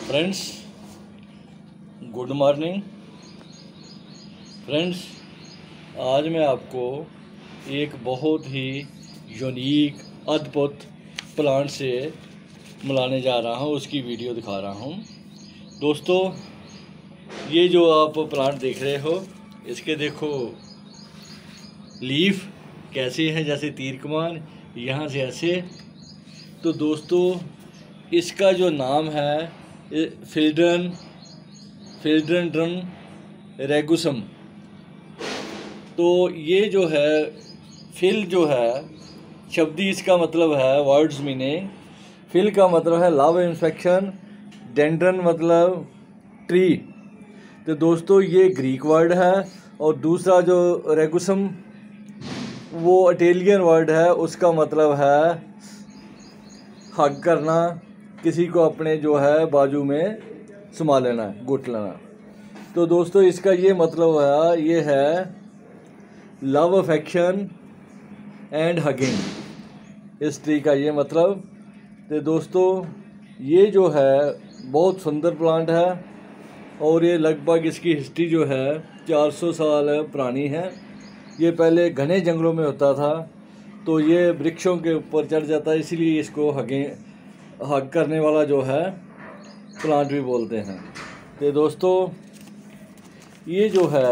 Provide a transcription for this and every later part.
Friends, good morning. Friends, आज मैं आपको एक बहुत ही यूनिक अद्भुत प्लांट से मिलाने जा रहा हूँ, उसकी वीडियो दिखा रहा हूँ। दोस्तों, ये जो आप प्लांट देख रहे हो, इसके देखो लीफ कैसे हैं, जैसे तीर कमान, यहाँ से ऐसे। तो दोस्तों, इसका जो नाम है फिल्डेंड्रम रेगुसम। तो ये जो है फिल जो है शब्दी, इसका मतलब है वर्ड्स मीनिंग। फिल का मतलब है लव इन्फेक्शन, डेंड्रन मतलब ट्री। तो दोस्तों, ये ग्रीक वर्ड है। और दूसरा जो रेगुसम वो इटालियन वर्ड है, उसका मतलब है हग करना, किसी को अपने जो है बाजू में समा लेना, घुट लेना। तो दोस्तों, इसका ये मतलब है, ये है लव अफेक्शन एंड हगिंग, इस ट्री का ये मतलब। तो दोस्तों, ये जो है बहुत सुंदर प्लांट है और ये लगभग इसकी हिस्ट्री जो है 400 साल पुरानी है। ये पहले घने जंगलों में होता था, तो ये वृक्षों के ऊपर चढ़ जाता है, इसीलिए इसको हग करने वाला जो है प्लांट भी बोलते हैं। तो दोस्तों, ये जो है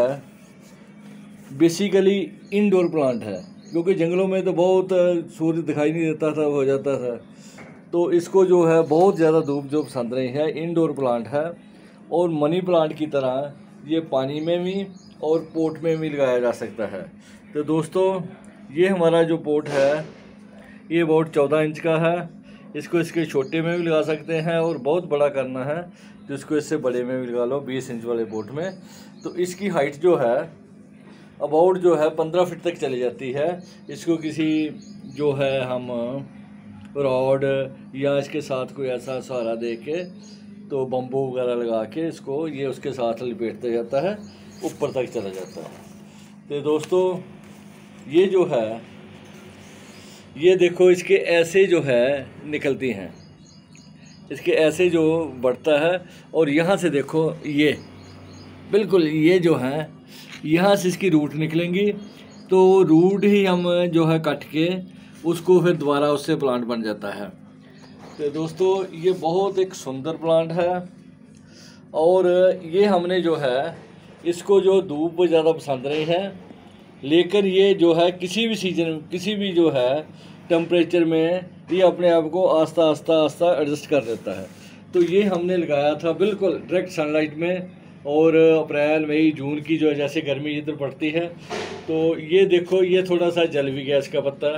बेसिकली इंडोर प्लांट है, क्योंकि जंगलों में तो बहुत सूर्य दिखाई नहीं देता था, हो जाता था। तो इसको जो है बहुत ज़्यादा धूप जो पसंद नहीं है, इंडोर प्लांट है। और मनी प्लांट की तरह ये पानी में भी और पोट में भी लगाया जा सकता है। तो दोस्तों, ये हमारा जो पोट है ये बहुत 14 इंच का है। इसको इसके छोटे में भी लगा सकते हैं, और बहुत बड़ा करना है तो इसको इससे बड़े में भी लगा लो, 20 इंच वाले पोट में। तो इसकी हाइट जो है अबाउट जो है 15 फीट तक चली जाती है। इसको किसी जो है हम रॉड या इसके साथ कोई ऐसा सहारा दे के, तो बम्बू वगैरह लगा के इसको ये उसके साथ लपेटता जाता है, ऊपर तक चला जाता है। तो दोस्तों, ये जो है ये देखो, इसके ऐसे जो है निकलती हैं, इसके ऐसे जो बढ़ता है। और यहाँ से देखो, ये बिल्कुल ये जो है यहाँ से इसकी रूट निकलेंगी। तो रूट ही हम जो है कट के उसको फिर दोबारा उससे प्लांट बन जाता है। तो दोस्तों, ये बहुत एक सुंदर प्लांट है। और ये हमने जो है इसको जो धूप ज़्यादा पसंद नहीं है, लेकिन ये जो है किसी भी सीजन, किसी भी जो है टेम्परेचर में ये अपने आप को आस्ता आस्ता एडजस्ट कर देता है। तो ये हमने लगाया था बिल्कुल डायरेक्ट सनलाइट में, और अप्रैल मई जून की जो है जैसे गर्मी इधर पड़ती है। तो ये देखो, ये थोड़ा सा जल भी गया इसका पत्ता,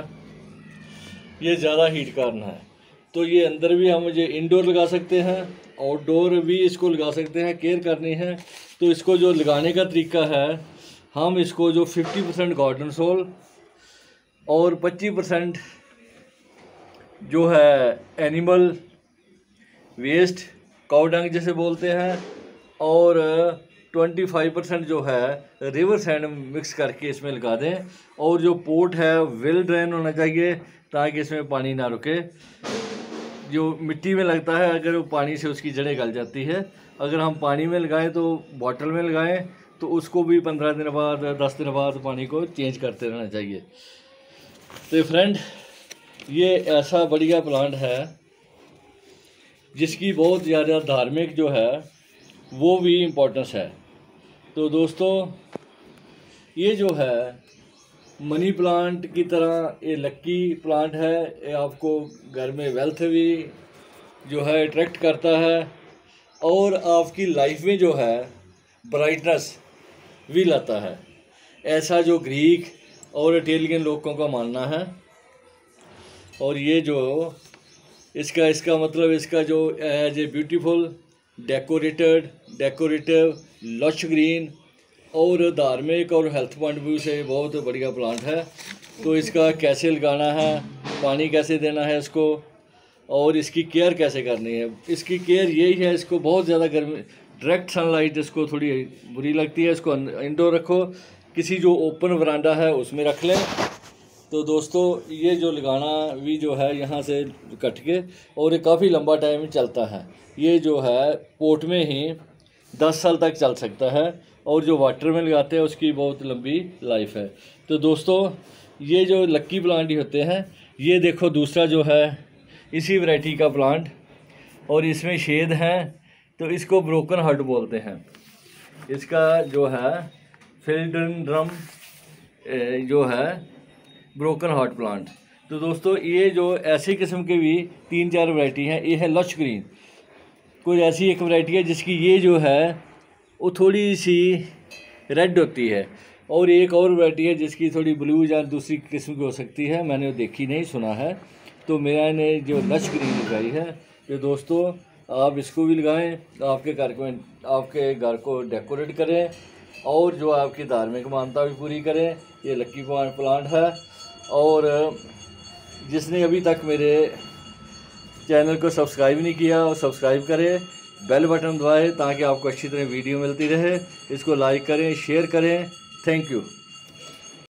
ये ज़्यादा हीट करना है। तो ये अंदर भी हम ये इंडोर लगा सकते हैं, आउटडोर भी इसको लगा सकते हैं। केयर करनी है तो इसको जो लगाने का तरीका है, हम इसको जो 50% गार्डन सोल और 25% जो है एनिमल वेस्ट, काऊ डंग जैसे बोलते हैं, और 25% जो है रिवर सैंड मिक्स करके इसमें लगा दें। और जो पोट है वेल ड्रेन होना चाहिए, ताकि इसमें पानी ना रुके। जो मिट्टी में लगता है, अगर वो पानी से उसकी जड़ें गल जाती है। अगर हम पानी में लगाएं तो बॉटल में लगाएं, तो उसको भी 15 दिन बाद 10 दिन बाद पानी को चेंज करते रहना चाहिए। तो फ्रेंड, ये ऐसा बढ़िया प्लांट है जिसकी बहुत ज़्यादा धार्मिक जो है वो भी इम्पोर्टेंस है। तो दोस्तों, ये जो है मनी प्लांट की तरह ये लक्की प्लांट है। ये आपको घर में वेल्थ भी जो है अट्रैक्ट करता है, और आपकी लाइफ में जो है ब्राइटनेस भी लाता है। ऐसा जो ग्रीक और इटालियन लोगों का मानना है। और ये जो इसका मतलब, इसका जो as a beautiful decorative lush green और धार्मिक और हेल्थ पॉइंट व्यू से बहुत बढ़िया प्लांट है। तो इसका कैसे लगाना है, पानी कैसे देना है इसको, और इसकी केयर कैसे करनी है। इसकी केयर यही है, इसको बहुत ज़्यादा गर्मी, डायरेक्ट सनलाइट इसको थोड़ी बुरी लगती है। इसको इंडोर रखो, किसी जो ओपन वरांडा है उसमें रख लें। तो दोस्तों ये जो लगाना भी जो है यहाँ से कट के, और ये काफ़ी लंबा टाइम चलता है। ये जो है पोट में ही 10 साल तक चल सकता है, और जो वाटर में लगाते हैं उसकी बहुत लंबी लाइफ है। तो दोस्तों ये जो लक्की प्लांट ही होते हैं। ये देखो दूसरा जो है इसी वैरायटी का प्लांट, और इसमें शेड है, तो इसको ब्रोकन हार्ट बोलते हैं। इसका जो है फिल्डेंड्रम जो है ब्रोकन हार्ट प्लांट। तो दोस्तों ये जो ऐसी किस्म के भी 3-4 वैरायटी हैं। ये है लश ग्रीन, कोई ऐसी एक वैरायटी है जिसकी ये जो है वो थोड़ी सी रेड होती है, और एक और वैरायटी है जिसकी थोड़ी ब्लू या दूसरी किस्म की हो सकती है, मैंने देखी नहीं सुना है। तो मेरा ने जो लश ग्रीन लगाई है, तो दोस्तों आप इसको भी लगाएं, आपके घर को डेकोरेट करें, और जो आपकी धार्मिक मान्यता भी पूरी करें। ये लक्की प्लांट है। और जिसने अभी तक मेरे चैनल को सब्सक्राइब नहीं किया, और सब्सक्राइब करें, बेल बटन दबाएं ताकि आपको अच्छी तरह वीडियो मिलती रहे। इसको लाइक करें, शेयर करें। Thank you.